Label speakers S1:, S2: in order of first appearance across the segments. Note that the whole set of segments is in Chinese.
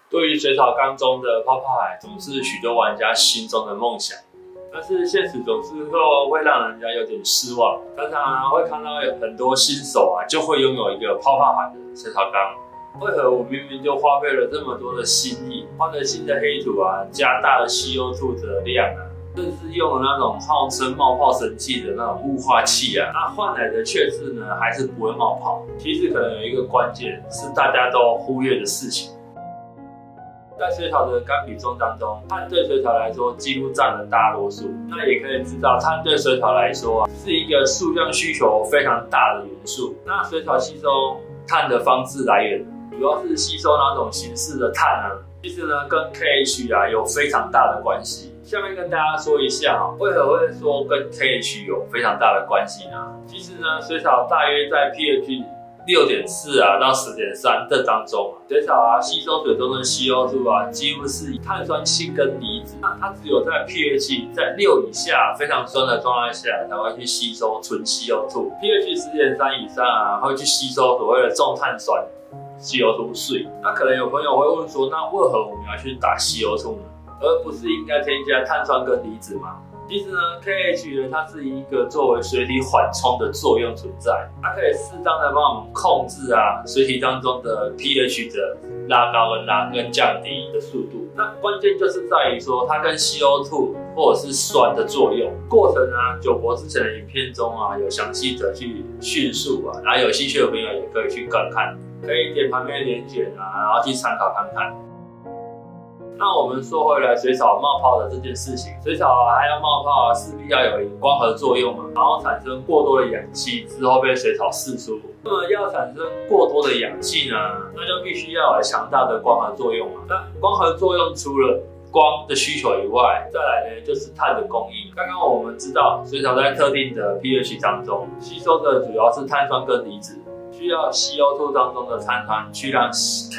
S1: 对于水草缸中的泡泡海，总是许多玩家心中的梦想。但是现实总是会让人家有点失望，常常会看到有很多新手就会拥有一个泡泡海的水草缸。为何我明明就花费了这么多的心意，换了新的黑土加大了CO2的量甚至用了那种号称冒泡神器的那种雾化器那换来的却是呢还是不会冒泡。其实可能有一个关键是大家都忽略的事情。在水草的缸比重当中，碳对水草来说几乎占了大多数。那也可以知道，碳对水草来说是一个数量需求非常大的元素。那水草吸收碳的方式来源，主要是吸收哪种形式的碳呢？其实呢，跟 KH 有非常大的关系。下面跟大家说一下为何会说跟 KH 有非常大的关系呢？其实呢，水草大约在 pH 6.4到10.3这当中水草吸收水中的 CO2 几乎是以碳酸氢跟离子。那它只有在 pH 在6以下非常酸的状态下才会去吸收纯 CO2。pH 10.3以上会去吸收所谓的重碳酸 CO2 水。那可能有朋友会问说，那为何我们要去打 CO2 呢？而不是应该添加碳酸跟离子吗？其实呢 ，KH 呢，它是一个作为水体缓冲的作用存在，它可以适当的帮我们控制水体当中的 pH 的拉高跟降低的速度。那关键就是在于说，它跟 CO2 或者是酸的作用过程九博之前的影片中有详细的去叙述然后有兴趣的朋友也可以去观看，可以点旁边连结然后去参考看看。那我们说回来，水草冒泡的这件事情，水草还要冒泡势必要有一个光合作用然后产生过多的氧气之后被水草释出。那么要产生过多的氧气呢，那就必须要有强大的光合作用那光合作用除了光的需求以外，再来呢就是碳的供应。刚刚我们知道，水草在特定的 pH 当中吸收的主要是碳酸跟离子，需要 CO2 当中的碳酸去让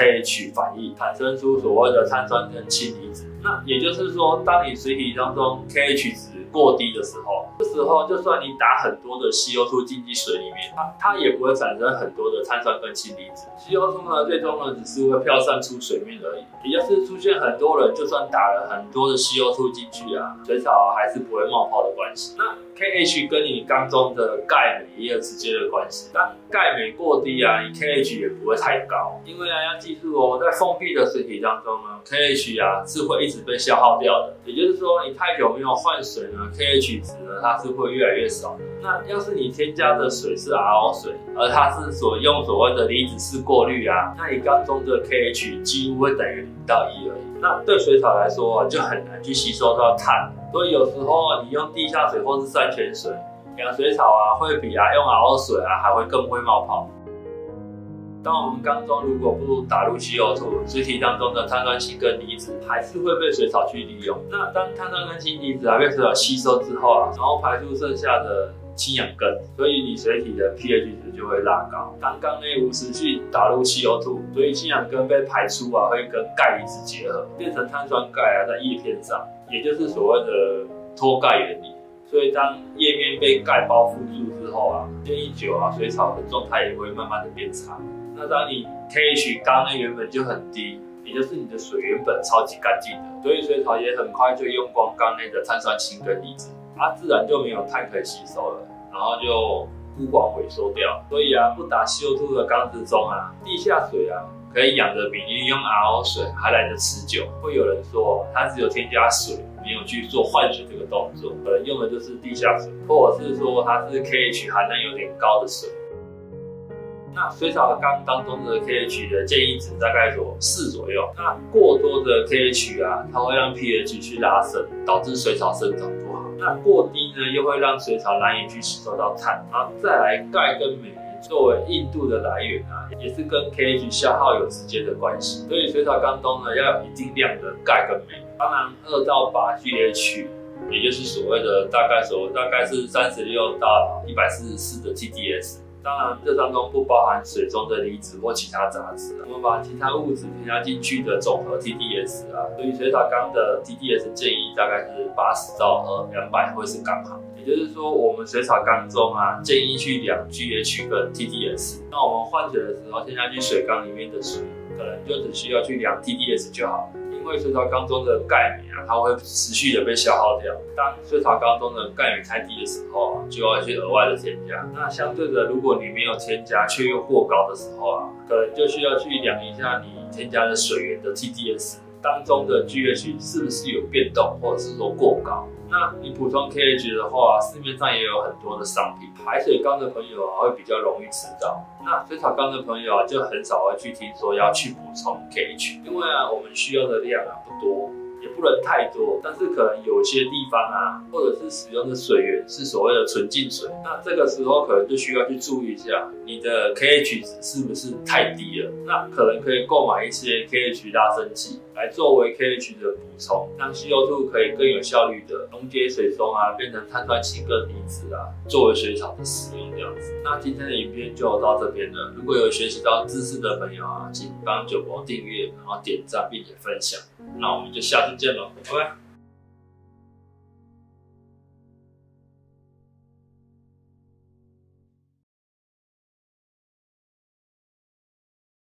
S1: KH 反应，产生出所谓的碳酸跟氢离子。那也就是说，当你水体当中 KH 值过低的时候，这时候就算你打很多的 CO2 进去水里面，它也不会产生很多的碳酸跟氢离子。CO2 呢，最终呢只是会飘散出水面而已。也就是出现很多人就算打了很多的 CO2 进去水草还是不会冒泡的关系。那 KH 跟你缸中的钙镁也有直接的关系。当钙镁过低你 KH 也不会太高。因为要记住在封闭的水体当中呢 ，KH 是会一直被消耗掉的。也就是说，你太久没有换水呢 ，KH 值呢它是会越来越少的。那要是你添加的水是 RO 水，而它是用所谓的离子式过滤那你缸中的 KH 几乎会等于0到1而已。那对水草来说就很难去吸收到碳。所以有时候你用地下水或是山泉水养水草会比用 RO 水还会更会冒泡。当我们缸中如果不打入 CO2， 水体当中的碳酸氢跟离子还是会被水草去利用。那当碳酸跟氢离子被水草吸收之后然后排出剩下的氢氧根，所以你水体的 pH 值就会拉高。当缸内无持续打入 CO2， 所以氢氧根被排出会跟钙离子结合，变成碳酸钙在叶片上，也就是所谓的脱钙原理。所以当叶面被钙包覆住之后时间一久水草的状态也会慢慢的变差。那当你 KH 缸内原本就很低，也就是你的水原本超级干净的，所以水草也很快就用光缸内的碳酸氢跟离子，它自然就没有碳可以吸收了，然后就枯黄萎缩掉。所以不打 CO2 的缸之中地下水可以养的比你用 RO 水还来得持久。会有人说它只有添加水，没有去做换水这个动作，可能用的就是地下水，或者是说它是 KH 含量有点高的水。那水草缸当中的 KH 的建议值大概4左右。那过多的 KH它会让 pH 去拉升，导致水草生长不好。那过低呢，又会让水草难以去吸收到碳。然后再来钙跟镁作为硬度的来源也是跟 KH 消耗有直接的关系。所以水草缸中呢要有一定量的钙跟镁。当然2到8 GH， 也就是所谓的大概是36到144的 TDS。当然，这当中不包含水中的离子或其他杂质我们把其他物质添加进去的总和 TDS 所以水草缸的 TDS 建议大概是80到200会是刚好。也就是说，我们水草缸中建议去量 GH 跟 TDS。那我们换水的时候，添加去水缸里面的水可能就只需要去量 TDS 就好了。因为水草缸中的钙镁它会持续的被消耗掉。当水草缸中的钙镁太低的时候就要去额外的添加。那相对的，如果你没有添加却又过高的时候可能就需要去量一下你添加的水源的 TDS 当中的 GH 是不是有变动，或者是说过高。那你补充 KH 的话，市面上也有很多的商品。排水缸的朋友会比较容易知道。那水草缸的朋友就很少会去听说要去补充 KH， 因为我们需要的量不多，也不能太多。但是可能有些地方或者是使用的水源是所谓的纯净水，那这个时候可能就需要去注意一下你的 KH 值是不是太低了。那可能可以购买一些 KH 拉升剂来作为 KH 的补充，让 CO2 可以更有效率的溶解水中变成碳酸氢根离子作为水草的使用这样子。那今天的影片就到这边了。如果有学习到知识的朋友请帮九博订阅，然后点赞并且分享。那我们就下次见喽，拜拜。